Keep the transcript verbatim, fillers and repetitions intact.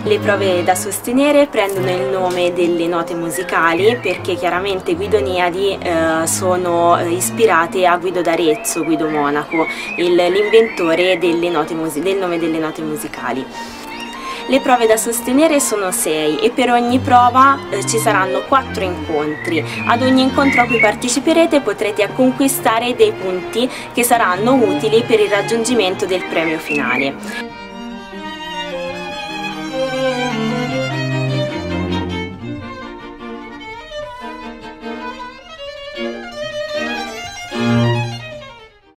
Le prove da sostenere prendono il nome delle note musicali perché chiaramente Guidoniadi eh, sono ispirate a Guido d'Arezzo, Guido Monaco, l'inventore del nome delle note musicali. Le prove da sostenere sono sei e per ogni prova eh, ci saranno quattro incontri. Ad ogni incontro a cui parteciperete potrete conquistare dei punti che saranno utili per il raggiungimento del premio finale.